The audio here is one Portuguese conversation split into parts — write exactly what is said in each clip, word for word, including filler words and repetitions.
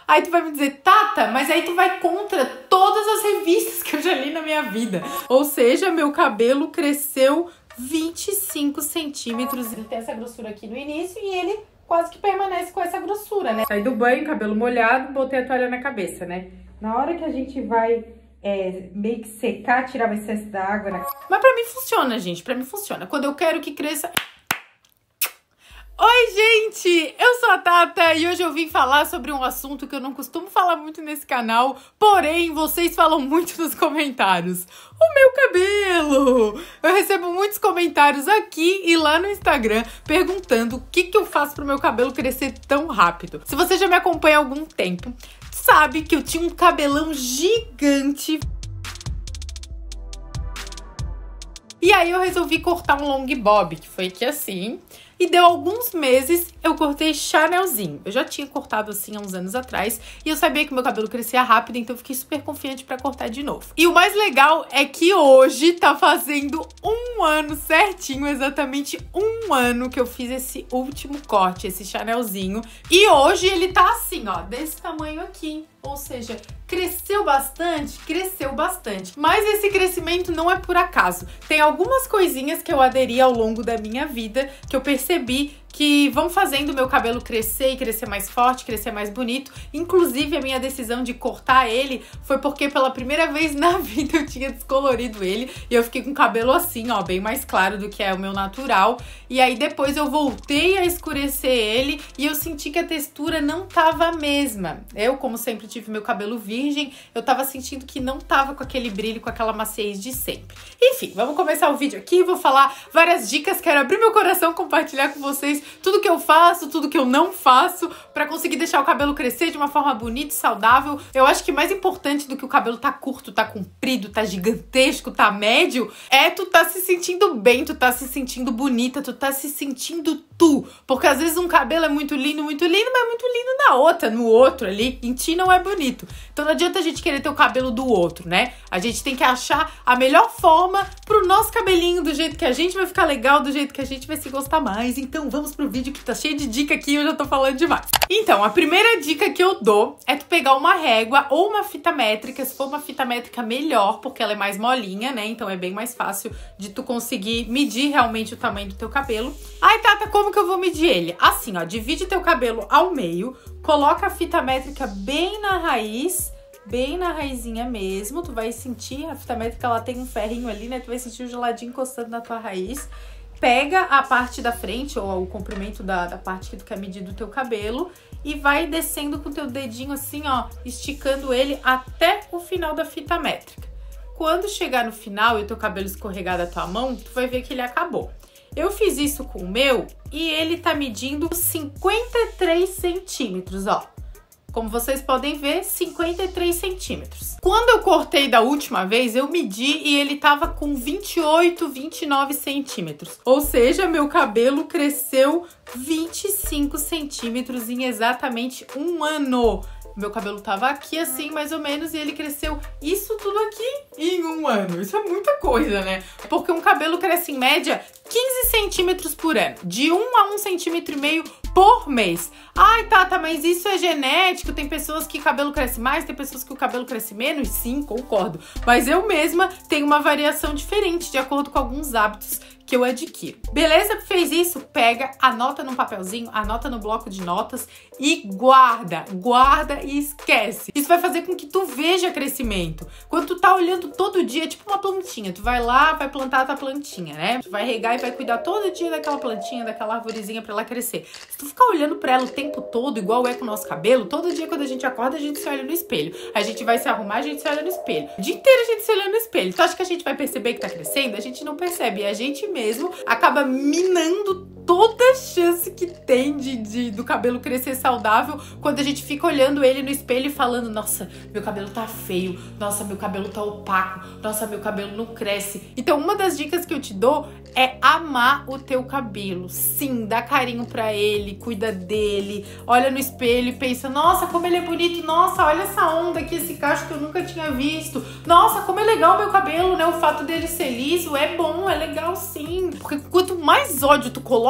Aí tu vai me dizer, Tata, mas aí tu vai contra todas as revistas que eu já li na minha vida. Ou seja, meu cabelo cresceu vinte e cinco centímetros. Ele tem essa grossura aqui no início e ele quase que permanece com essa grossura, né? Saí do banho, cabelo molhado, botei a toalha na cabeça, né? Na hora que a gente vai é, meio que secar, tirar o excesso da água, né? Mas pra mim funciona, gente, pra mim funciona. Quando eu quero que cresça... Oi, gente! Eu sou a Tata e hoje eu vim falar sobre um assunto que eu não costumo falar muito nesse canal, porém, vocês falam muito nos comentários. O meu cabelo! Eu recebo muitos comentários aqui e lá no Instagram perguntando o que, que eu faço pro meu cabelo crescer tão rápido. Se você já me acompanha há algum tempo, sabe que eu tinha um cabelão gigante. E aí eu resolvi cortar um long bob, que foi aqui assim... E deu alguns meses, eu cortei Chanelzinho. Eu já tinha cortado assim há uns anos atrás. E eu sabia que meu cabelo crescia rápido, então eu fiquei super confiante pra cortar de novo. E o mais legal é que hoje tá fazendo um ano certinho, exatamente um ano que eu fiz esse último corte, esse Chanelzinho. E hoje ele tá assim, ó, desse tamanho aqui. Ou seja, cresceu bastante? Cresceu bastante. Mas esse crescimento não é por acaso. Tem algumas coisinhas que eu aderi ao longo da minha vida que eu percebi que vão fazendo o meu cabelo crescer e crescer mais forte, crescer mais bonito. Inclusive, a minha decisão de cortar ele foi porque pela primeira vez na vida eu tinha descolorido ele e eu fiquei com o cabelo assim, ó, bem mais claro do que é o meu natural. E aí depois eu voltei a escurecer ele e eu senti que a textura não tava a mesma. Eu, como sempre tive meu cabelo virgem, eu tava sentindo que não tava com aquele brilho, com aquela maciez de sempre. Enfim, vamos começar o vídeo aqui, vou falar várias dicas, quero abrir meu coração, compartilhar com vocês tudo que eu faço, tudo que eu não faço pra conseguir deixar o cabelo crescer de uma forma bonita e saudável. Eu acho que mais importante do que o cabelo tá curto, tá comprido, tá gigantesco, tá médio, é tu tá se sentindo bem, tu tá se sentindo bonita, tu tá se sentindo tu. Porque às vezes um cabelo é muito lindo, muito lindo, mas é muito lindo na outra, no outro ali. Em ti não é bonito. Então não adianta a gente querer ter o cabelo do outro, né? A gente tem que achar a melhor forma pro nosso cabelinho, do jeito que a gente vai ficar legal, do jeito que a gente vai se gostar mais. Então vamos pro vídeo que tá cheio de dica aqui e eu já tô falando demais. Então, a primeira dica que eu dou é tu pegar uma régua ou uma fita métrica. Se for uma fita métrica, melhor, porque ela é mais molinha, né? Então é bem mais fácil de tu conseguir medir realmente o tamanho do teu cabelo. Ai, Tata, como que eu vou medir ele? Assim, ó, divide teu cabelo ao meio, coloca a fita métrica bem na raiz, bem na raizinha mesmo. Tu vai sentir, a fita métrica, ela tem um ferrinho ali, né? Tu vai sentir o geladinho encostando na tua raiz. Pega a parte da frente, ou o comprimento da, da parte que tu quer medir do teu cabelo, e vai descendo com o teu dedinho assim, ó, esticando ele até o final da fita métrica. Quando chegar no final e o teu cabelo escorregar da tua mão, tu vai ver que ele acabou. Eu fiz isso com o meu e ele tá medindo cinquenta e três centímetros, ó. Como vocês podem ver, cinquenta e três centímetros. Quando eu cortei da última vez, eu medi e ele tava com vinte e oito, vinte e nove centímetros. Ou seja, meu cabelo cresceu vinte e cinco centímetros em exatamente um ano. Meu cabelo tava aqui assim, mais ou menos, e ele cresceu isso tudo aqui em um ano. Isso é muita coisa, né? Porque um cabelo cresce em média quinze centímetros por ano. De um a um centímetro e meio por mês. Ai, Tata, mas isso é genético? Tem pessoas que o cabelo cresce mais, tem pessoas que o cabelo cresce menos? Sim, concordo. Mas eu mesma tenho uma variação diferente de acordo com alguns hábitos que eu adquiro. Beleza? Fez isso? Pega, anota num papelzinho, anota no bloco de notas e guarda. Guarda e esquece. Isso vai fazer com que tu veja crescimento. Quando tu tá olhando todo dia, tipo uma plantinha, tu vai lá, vai plantar a tua plantinha, né? Tu vai regar e vai cuidar todo dia daquela plantinha, daquela arvorezinha pra ela crescer. Se tu ficar olhando pra ela o tempo todo, igual é com o nosso cabelo, todo dia quando a gente acorda, a gente se olha no espelho. A gente vai se arrumar, a gente se olha no espelho. O dia inteiro a gente se olha no espelho. Tu acha que a gente vai perceber que tá crescendo? A gente não percebe. E a gente mesmo acaba minando toda a chance que tem de, de, do cabelo crescer saudável quando a gente fica olhando ele no espelho e falando, nossa, meu cabelo tá feio, nossa, meu cabelo tá opaco, nossa, meu cabelo não cresce. Então, uma das dicas que eu te dou é amar o teu cabelo. Sim, dá carinho pra ele, cuida dele, olha no espelho e pensa, nossa, como ele é bonito, nossa, olha essa onda aqui, esse cacho que eu nunca tinha visto, nossa, como é legal o meu cabelo, né, o fato dele ser liso é bom, é legal sim. Porque quanto mais ódio tu coloca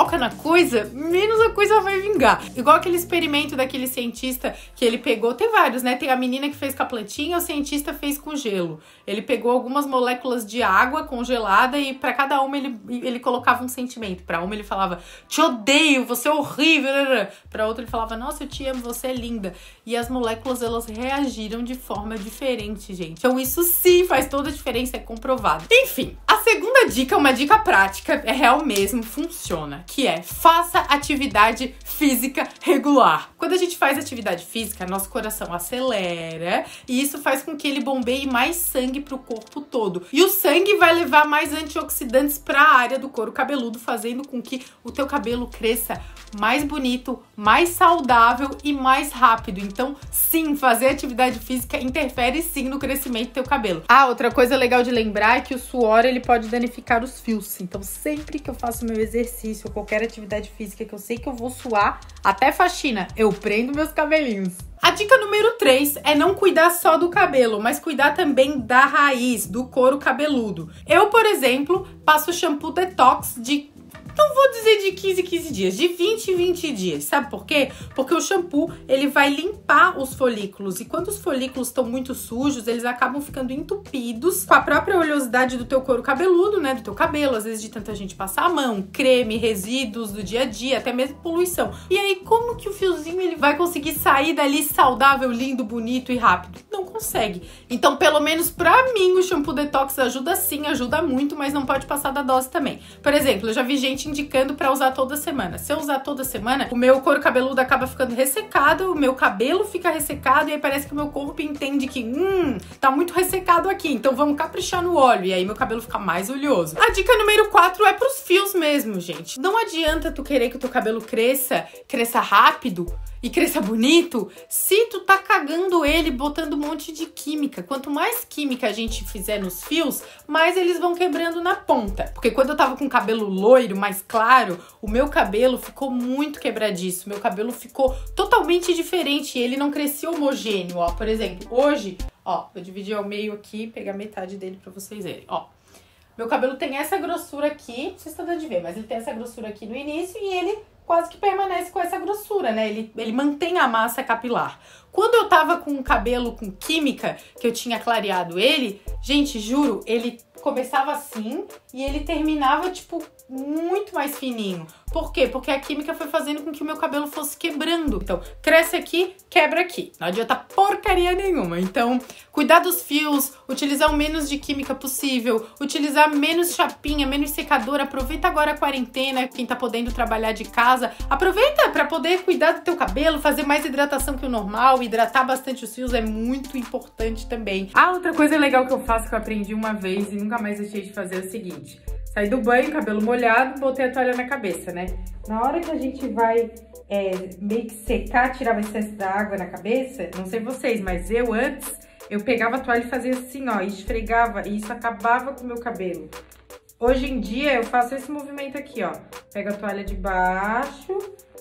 foca na coisa, menos a coisa vai vingar. Igual aquele experimento daquele cientista que ele pegou, tem vários, né? Tem a menina que fez com a plantinha, o cientista fez com gelo. Ele pegou algumas moléculas de água congelada e pra cada uma ele, ele colocava um sentimento. Pra uma ele falava, te odeio, você é horrível. Pra outra ele falava, nossa, eu te amo, você é linda. E as moléculas, elas reagiram de forma diferente, gente. Então isso sim faz toda a diferença, é comprovado. Enfim, a segunda dica é uma dica prática, é real mesmo, funciona, que é faça atividade física regular. Quando a gente faz atividade física, nosso coração acelera e isso faz com que ele bombeie mais sangue pro corpo todo. E o sangue vai levar mais antioxidantes para a área do couro cabeludo, fazendo com que o teu cabelo cresça mais bonito, mais saudável e mais rápido. Então, sim, fazer atividade física interfere sim no crescimento do teu cabelo. Ah, outra coisa legal de lembrar é que o suor, ele pode danificar os fios. Então, sempre que eu faço meu exercício ou qualquer atividade física que eu sei que eu vou suar, até faxina, eu prendo meus cabelinhos. A dica número três é não cuidar só do cabelo, mas cuidar também da raiz, do couro cabeludo. Eu, por exemplo, passo shampoo detox de... não vou dizer de quinze em quinze dias, de vinte em vinte dias. Sabe por quê? Porque o shampoo, ele vai limpar os folículos. E quando os folículos estão muito sujos, eles acabam ficando entupidos com a própria oleosidade do teu couro cabeludo, né? Do teu cabelo. Às vezes de tanta gente passar a mão, creme, resíduos do dia a dia, até mesmo poluição. E aí, como que o fiozinho, ele vai conseguir sair dali saudável, lindo, bonito e rápido? Não consegue. Então, pelo menos pra mim, o shampoo detox ajuda sim, ajuda muito, mas não pode passar da dose também. Por exemplo, eu já vi gente indicando pra usar toda semana. Se eu usar toda semana, o meu couro cabeludo acaba ficando ressecado, o meu cabelo fica ressecado e aí parece que o meu corpo entende que, hum, tá muito ressecado aqui, então vamos caprichar no óleo e aí meu cabelo fica mais oleoso. A dica número quatro é pros fios mesmo, gente. Não adianta tu querer que o teu cabelo cresça, cresça rápido e cresça bonito, se tu tá cagando ele, botando um monte de química. Quanto mais química a gente fizer nos fios, mais eles vão quebrando na ponta. Porque quando eu tava com cabelo loiro, mais claro, o meu cabelo ficou muito quebradiço. Meu cabelo ficou totalmente diferente e ele não crescia homogêneo, ó. Por exemplo, hoje, ó, vou dividir ao meio aqui, pegar metade dele pra vocês verem, ó. Meu cabelo tem essa grossura aqui, não sei se estão dando de ver, mas ele tem essa grossura aqui no início e ele quase que permanece com essa grossura, né? Ele, ele mantém a massa capilar. Quando eu tava com o cabelo com química, que eu tinha clareado ele, gente, juro, ele começava assim e ele terminava, tipo, muito mais fininho. Por quê? Porque a química foi fazendo com que o meu cabelo fosse quebrando. Então, cresce aqui, quebra aqui. Não adianta porcaria nenhuma. Então, cuidar dos fios, utilizar o menos de química possível, utilizar menos chapinha, menos secador. Aproveita agora a quarentena, quem tá podendo trabalhar de casa. Aproveita para poder cuidar do teu cabelo, fazer mais hidratação que o normal. Hidratar bastante os fios é muito importante também. Ah, outra coisa legal que eu faço, que eu aprendi uma vez e nunca mais deixei de fazer, é o seguinte. Saí do banho, cabelo molhado, botei a toalha na cabeça, né? Na hora que a gente vai é, meio que secar, tirar o excesso da água na cabeça, não sei vocês, mas eu antes, eu pegava a toalha e fazia assim, ó, esfregava, e isso acabava com o meu cabelo. Hoje em dia, eu faço esse movimento aqui, ó. Pego a toalha de baixo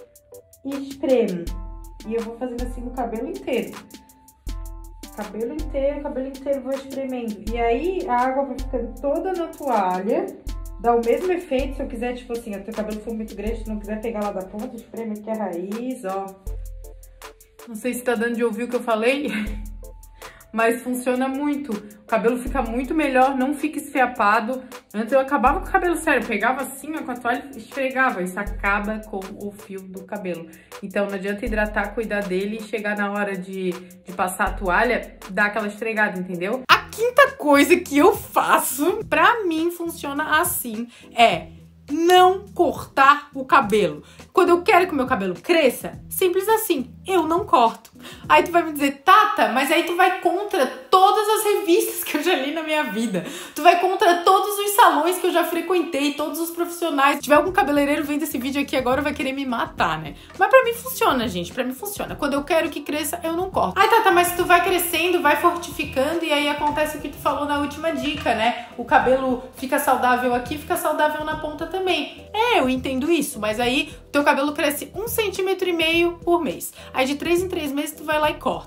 e espremo. E eu vou fazendo assim no cabelo inteiro. Cabelo inteiro, cabelo inteiro, vou espremendo. E aí, a água vai ficando toda na toalha. Dá o mesmo efeito, se eu quiser, tipo assim, o teu cabelo for muito grande, se não quiser pegar lá da ponta, espreme aqui a raiz, ó. Não sei se tá dando de ouvir o que eu falei, mas funciona muito. O cabelo fica muito melhor, não fica esfiapado. Antes eu acabava com o cabelo sério, pegava assim, ó, com a toalha e esfregava. Isso acaba com o fio do cabelo. Então não adianta hidratar, cuidar dele e chegar na hora de, de passar a toalha, dar aquela esfregada, entendeu? A quinta coisa que eu faço, pra mim funciona assim, é não cortar o cabelo. Quando eu quero que o meu cabelo cresça, simples assim, eu não corto. Aí tu vai me dizer, Tata, mas aí tu vai contra todas as revistas que eu já li na minha vida. Tu vai contra todos os salões que eu já frequentei, todos os profissionais. Se tiver algum cabeleireiro vendo esse vídeo aqui agora, vai querer me matar, né? Mas pra mim funciona, gente, pra mim funciona. Quando eu quero que cresça, eu não corto. Ai, Tata, mas tu vai crescendo, vai fortificando e aí acontece o que tu falou na última dica, né? O cabelo fica saudável aqui, fica saudável na ponta também. É, eu entendo isso, mas aí o teu cabelo cresce um centímetro e meio por mês. Aí de três em três meses tu vai lá e corta. Cara,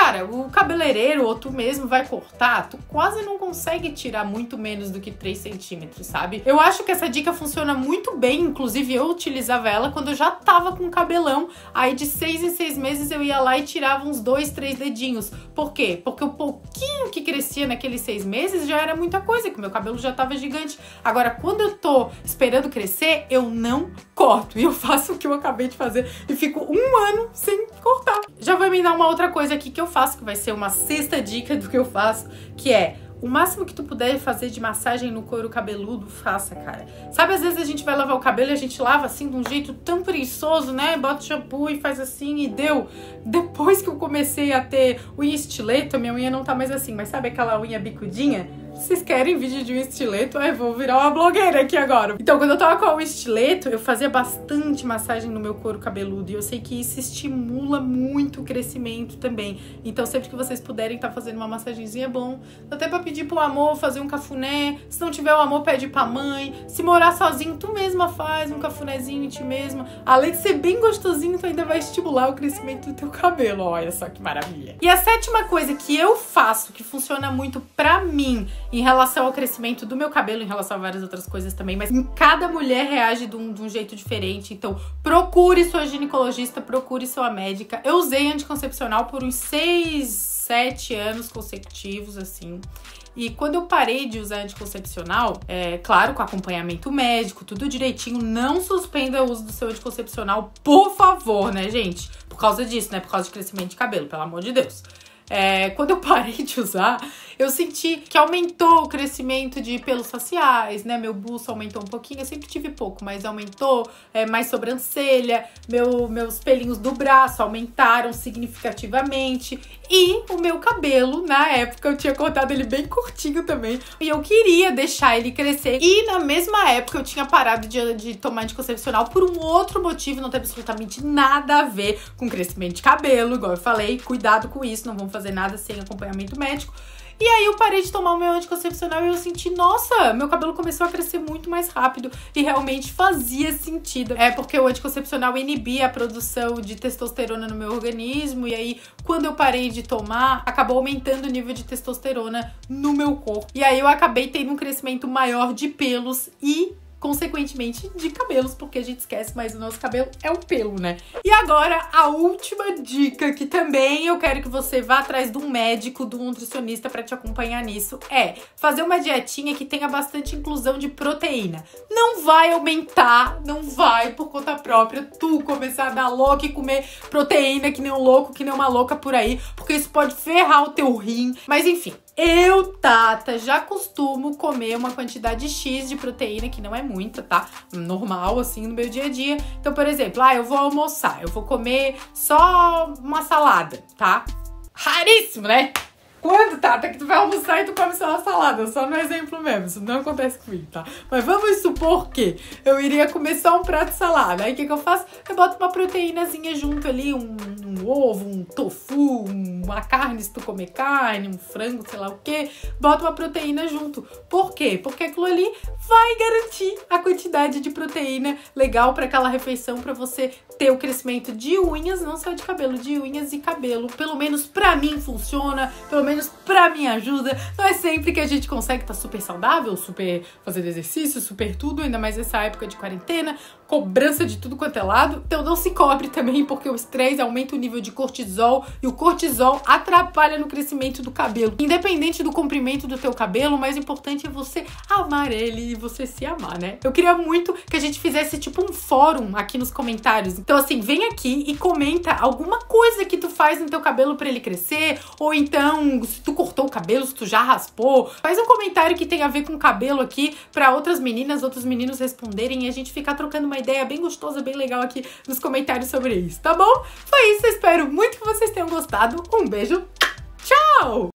cara, o cabeleireiro ou tu mesmo vai cortar, tu quase não consegue tirar muito menos do que três centímetros, sabe? Eu acho que essa dica funciona muito bem, inclusive eu utilizava ela quando eu já tava com cabelão, aí de seis em seis meses eu ia lá e tirava uns dois, três dedinhos. Por quê? Porque o pouquinho que crescia naqueles seis meses já era muita coisa, que meu cabelo já tava gigante. Agora, quando eu tô esperando crescer, eu não corto. E eu faço o que eu acabei de fazer e fico um ano sem cortar. Já vou me dar uma outra coisa aqui que eu faço, que vai ser uma sexta dica do que eu faço, que é: o máximo que tu puder fazer de massagem no couro cabeludo, faça, cara. Sabe, às vezes a gente vai lavar o cabelo e a gente lava assim de um jeito tão preguiçoso, né? Bota shampoo e faz assim e deu. Depois que eu comecei a ter unha estileto, a minha unha não tá mais assim, mas sabe aquela unha bicudinha? Vocês querem vídeo de um estileto? Ai, vou virar uma blogueira aqui agora. Então, quando eu tava com o estileto, eu fazia bastante massagem no meu couro cabeludo. E eu sei que isso estimula muito o crescimento também. Então, sempre que vocês puderem estar tá fazendo uma massagenzinha, é bom. Até pra pedir pro amor fazer um cafuné. Se não tiver o amor, pede pra mãe. Se morar sozinho, tu mesma faz um cafunézinho em ti mesma. Além de ser bem gostosinho, tu ainda vai estimular o crescimento do teu cabelo. Olha só que maravilha. E a sétima coisa que eu faço, que funciona muito pra mim, em relação ao crescimento do meu cabelo, em relação a várias outras coisas também, mas em cada mulher reage de um, de um jeito diferente. Então, procure sua ginecologista, procure sua médica. Eu usei anticoncepcional por uns seis, sete anos consecutivos, assim. E quando eu parei de usar anticoncepcional, é claro, com acompanhamento médico, tudo direitinho, não suspenda o uso do seu anticoncepcional, por favor, né, gente? Por causa disso, né? Por causa de crescimento de cabelo, pelo amor de Deus. É, quando eu parei de usar, eu senti que aumentou o crescimento de pelos faciais, né? Meu buço aumentou um pouquinho, eu sempre tive pouco, mas aumentou, é, mais sobrancelha, meu, meus pelinhos do braço aumentaram significativamente. E o meu cabelo, na época, eu tinha cortado ele bem curtinho também, e eu queria deixar ele crescer. E na mesma época eu tinha parado de, de tomar anticoncepcional por um outro motivo, não tem absolutamente nada a ver com crescimento de cabelo, igual eu falei, cuidado com isso, não vamos fazer nada sem acompanhamento médico. E aí eu parei de tomar o meu anticoncepcional e eu senti, nossa, meu cabelo começou a crescer muito mais rápido e realmente fazia sentido. É porque o anticoncepcional inibia a produção de testosterona no meu organismo e aí quando eu parei de tomar, acabou aumentando o nível de testosterona no meu corpo. E aí eu acabei tendo um crescimento maior de pelos e consequentemente de cabelos, porque a gente esquece, mas o nosso cabelo é um pelo, né? E agora, a última dica, que também eu quero que você vá atrás de um médico, de um nutricionista pra te acompanhar nisso, é fazer uma dietinha que tenha bastante inclusão de proteína. Não vai aumentar, não vai por conta própria tu começar a dar louco e comer proteína que nem um louco, que nem uma louca por aí, porque isso pode ferrar o teu rim. Mas enfim, eu, Tata, já costumo comer uma quantidade X de proteína, que não é muita, tá? Normal, assim, no meu dia a dia. Então, por exemplo, ah, eu vou almoçar, eu vou comer só uma salada, tá? Raríssimo, né? Quando, Tata, que tu vai almoçar e tu come só uma salada? Só no exemplo mesmo, isso não acontece comigo, tá? Mas vamos supor que eu iria comer só um prato de salada. Aí o que que eu faço? Eu boto uma proteínazinha junto ali, um, um ovo, um tofu, uma carne se tu comer carne, um frango, sei lá o quê. Bota uma proteína junto. Por quê? Porque aquilo ali vai garantir a quantidade de proteína legal para aquela refeição, para você ter o crescimento de unhas, não só de cabelo, de unhas e cabelo. Pelo menos pra mim funciona, pelo menos pra mim ajuda. Não é sempre que a gente consegue estar super saudável, super fazendo exercício, super tudo, ainda mais nessa época de quarentena, cobrança de tudo quanto é lado. Então não se cobre também, porque o estresse aumenta o nível de cortisol e o cortisol atrapalha no crescimento do cabelo. Independente do comprimento do teu cabelo, o mais importante é você amar ele e você se amar, né? Eu queria muito que a gente fizesse tipo um fórum aqui nos comentários. Então assim, vem aqui e comenta alguma coisa que tu faz no teu cabelo pra ele crescer, ou então se tu cortou o cabelo, se tu já raspou. Faz um comentário que tem a ver com o cabelo aqui pra outras meninas, outros meninos responderem e a gente ficar trocando uma ideia bem gostosa, bem legal aqui nos comentários sobre isso, tá bom? Foi isso, eu espero muito que vocês tenham gostado. Um beijo, tchau!